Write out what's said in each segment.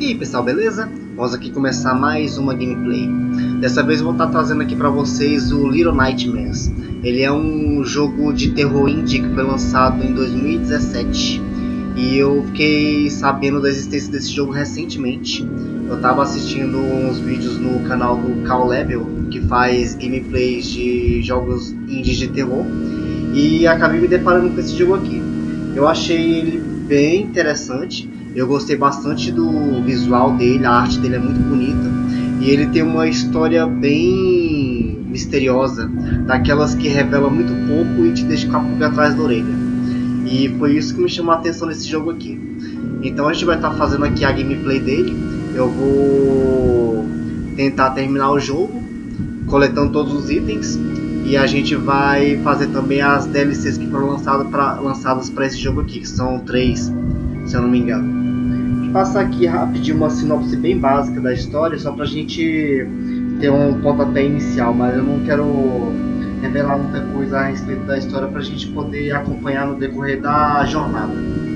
E aí pessoal, beleza? Vamos aqui começar mais uma gameplay. Dessa vez eu vou estar trazendo aqui para vocês o Little Nightmares. Ele é um jogo de terror indie que foi lançado em 2017. E eu fiquei sabendo da existência desse jogo recentemente. Eu estava assistindo uns vídeos no canal do Call Level, que faz gameplays de jogos indies de terror. E acabei me deparando com esse jogo aqui. Eu achei ele bem interessante. Eu gostei bastante do visual dele, a arte dele é muito bonita. E ele tem uma história bem misteriosa, daquelas que revela muito pouco e te deixa com a pulga atrás da orelha. E foi isso que me chamou a atenção nesse jogo aqui. Então a gente vai estar fazendo aqui a gameplay dele. Eu vou tentar terminar o jogo, coletando todos os itens. E a gente vai fazer também as DLCs que foram lançadas para esse jogo aqui, que são 3, se eu não me engano. Vou passar aqui rapidinho uma sinopse bem básica da história, só pra gente ter um pontapé inicial, mas eu não quero revelar muita coisa a respeito da história pra gente poder acompanhar no decorrer da jornada.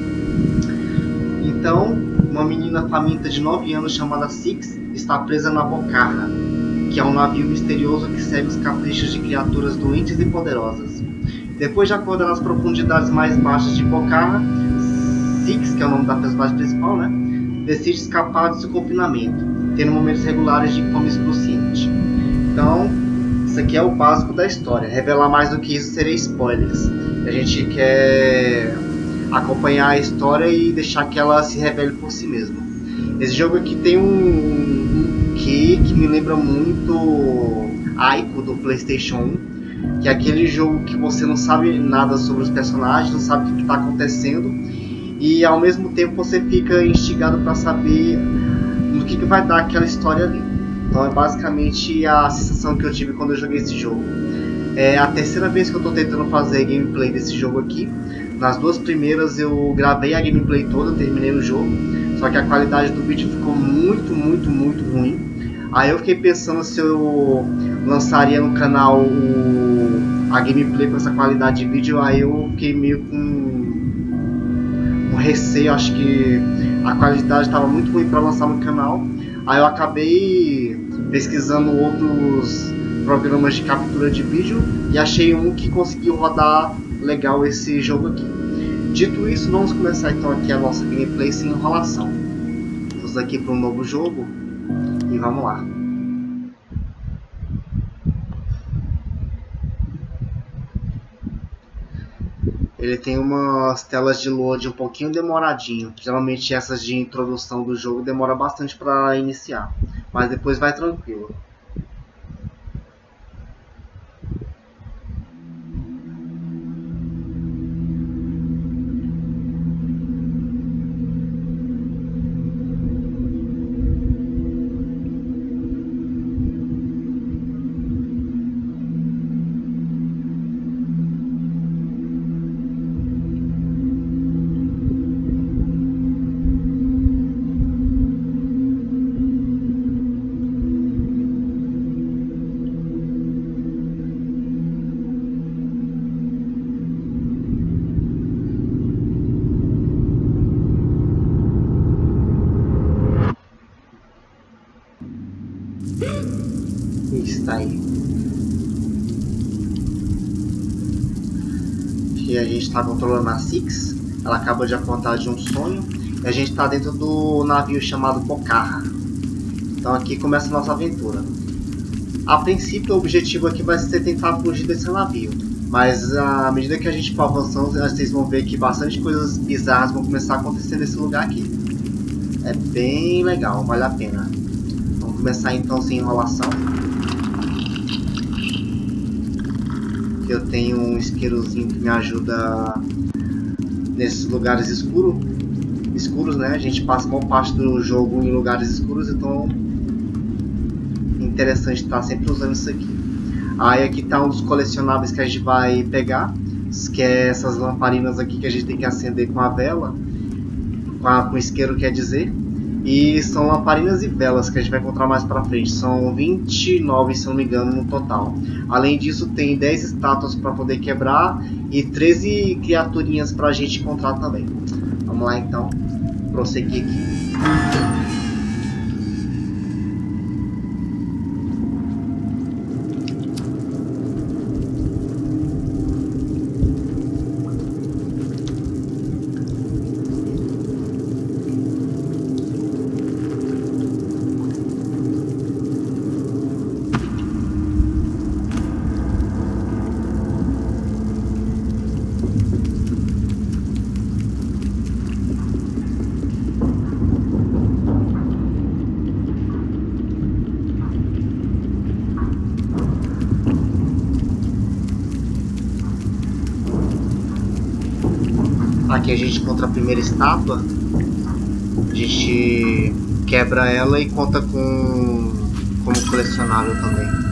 Então, uma menina faminta de 9 anos chamada Six está presa na Bocarra, que é um navio misterioso que segue os caprichos de criaturas doentes e poderosas. Depois de acordar nas profundidades mais baixas de Bocarra, Six, que é o nome da personagem principal, né, decide escapar do seu confinamento, tendo momentos regulares de fome excruciante. Então, isso aqui é o básico da história. Revelar mais do que isso seria spoilers. A gente quer acompanhar a história e deixar que ela se revele por si mesma. Esse jogo aqui tem um que me lembra muito Ico do PlayStation 1, que é aquele jogo que você não sabe nada sobre os personagens, não sabe o que está acontecendo, e ao mesmo tempo você fica instigado para saber no que vai dar aquela história ali. Então é basicamente a sensação que eu tive quando eu joguei esse jogo. É a terceira vez que eu estou tentando fazer gameplay desse jogo aqui. Nas duas primeiras eu gravei a gameplay toda, terminei o jogo, só que a qualidade do vídeo ficou muito ruim. Aí eu fiquei pensando se eu lançaria no canal a gameplay com essa qualidade de vídeo. Aí eu fiquei meio com um receio, acho que a qualidade estava muito ruim para lançar no canal. Aí eu acabei pesquisando outros programas de captura de vídeo e achei um que conseguiu rodar legal esse jogo aqui. Dito isso, vamos começar então aqui a nossa gameplay sem enrolação. Vamos aqui para um novo jogo e vamos lá. Ele tem umas telas de load um pouquinho demoradinho. Geralmente essas de introdução do jogo demora bastante para iniciar, mas depois vai tranquilo. Está aí. Aqui a gente está controlando a Six. Ela acaba de acordar de um sonho e a gente está dentro do navio chamado Bocarra. Então aqui começa a nossa aventura. A princípio o objetivo aqui vai ser tentar fugir desse navio, mas à medida que a gente for avançando, vocês vão ver que bastante coisas bizarras vão começar a acontecer nesse lugar aqui. É bem legal, vale a pena. Vamos começar então sem enrolação. Eu tenho um isqueirozinho que me ajuda nesses lugares escuros, né? A gente passa uma parte do jogo em lugares escuros, então é interessante estar sempre usando isso aqui. Aí aqui está um dos colecionáveis que a gente vai pegar, que é essas lamparinas aqui que a gente tem que acender com a vela, com o isqueiro, quer dizer. E são lamparinas e velas que a gente vai encontrar mais pra frente. São 29, se não me engano, no total. Além disso, tem 10 estátuas para poder quebrar e 13 criaturinhas pra gente encontrar também. Vamos lá então, prosseguir aqui. Aqui a gente encontra a primeira estátua. A gente quebra ela e conta como colecionável também.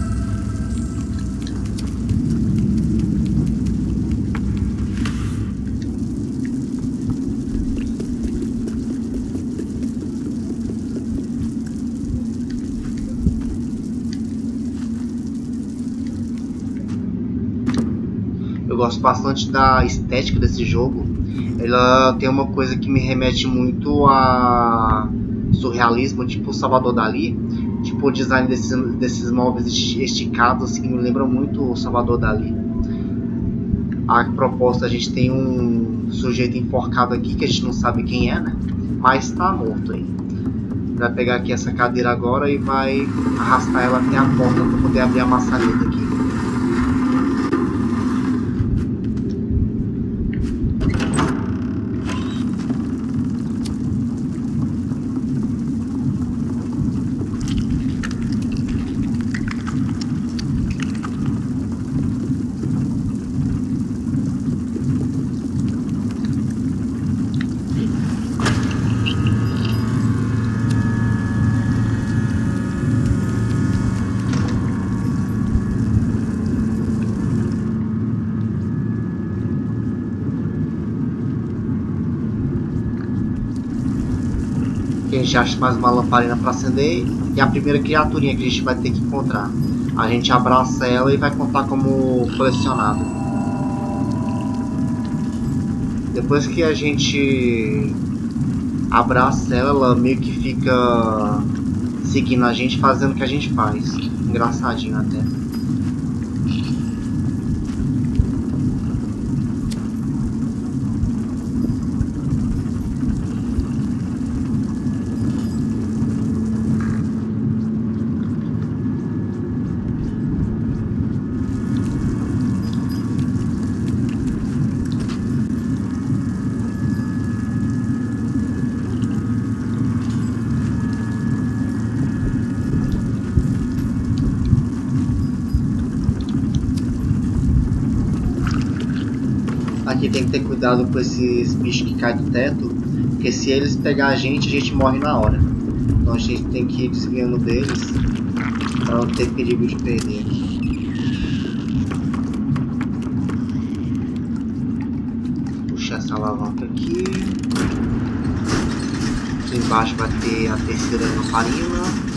Eu gosto bastante da estética desse jogo. Ela tem uma coisa que me remete muito a surrealismo, tipo Salvador Dalí. Tipo o design desses móveis esticados assim, que me lembram muito o Salvador Dalí. A proposta, a gente tem um sujeito enforcado aqui que a gente não sabe quem é, né? Mas tá morto aí. Vai pegar aqui essa cadeira agora e vai arrastar ela até a porta para poder abrir a maçaneta aqui. A gente acha mais uma lamparina para acender e a primeira criaturinha que a gente vai ter que encontrar. A gente abraça ela e vai contar como colecionado. Depois que a gente abraça ela meio que fica seguindo a gente, fazendo o que a gente faz. Engraçadinho até. Aqui tem que ter cuidado com esses bichos que caem do teto, porque se eles pegar a gente morre na hora. Então a gente tem que ir desviando deles para não ter perigo de perder. Puxar essa alavanca aqui. Aqui embaixo vai ter a terceira lamparina.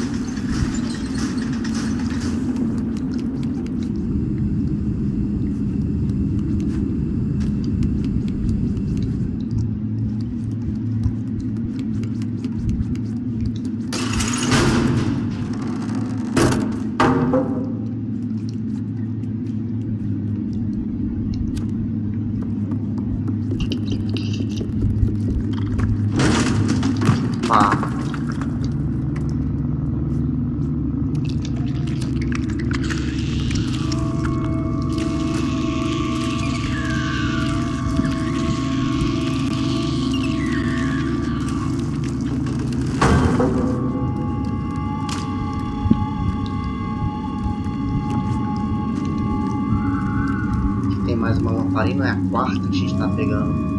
Tem mais uma lamparina, é a quarta que a gente tá pegando.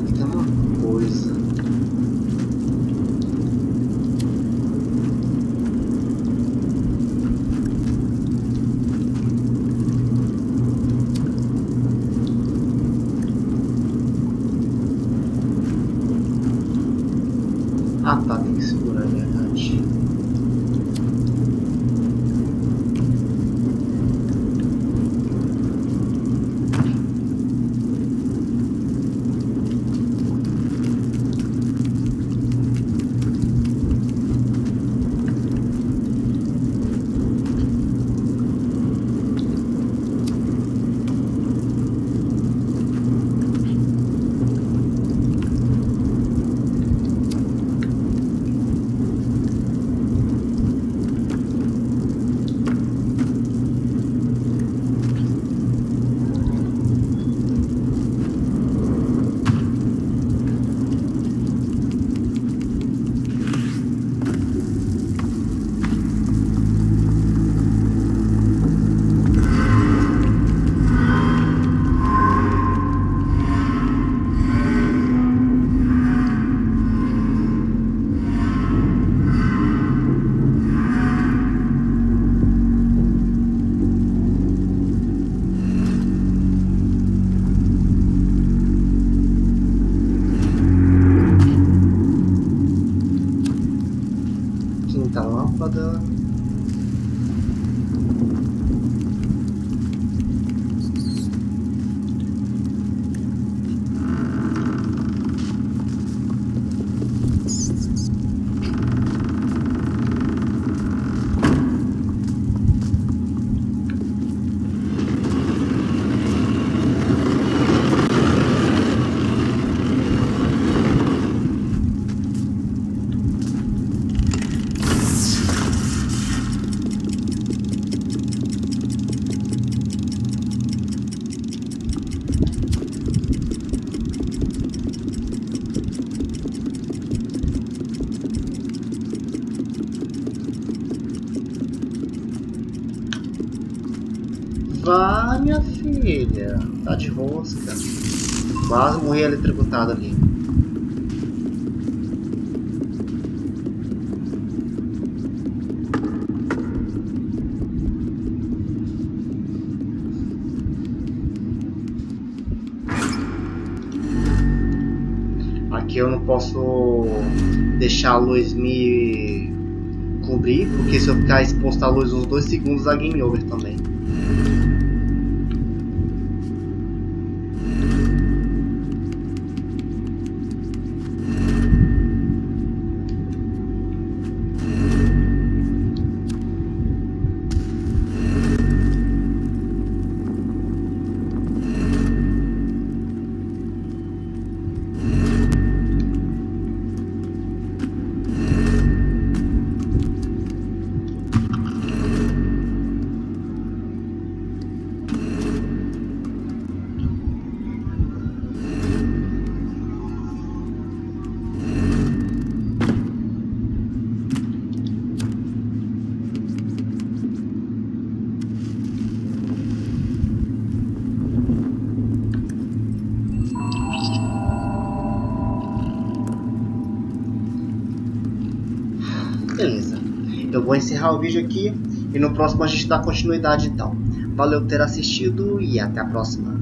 aqui tem uma coisa. Ah tá, tem que segurar, é verdade. Quinta lâmpada. Vá, minha filha. Tá de rosca. Quase morri eletrocutado ali. Aqui eu não posso deixar a luz me cobrir, porque se eu ficar exposto à luz uns 2 segundos, dá game over também. Beleza, eu vou encerrar o vídeo aqui e no próximo a gente dá continuidade então. Valeu por ter assistido e até a próxima.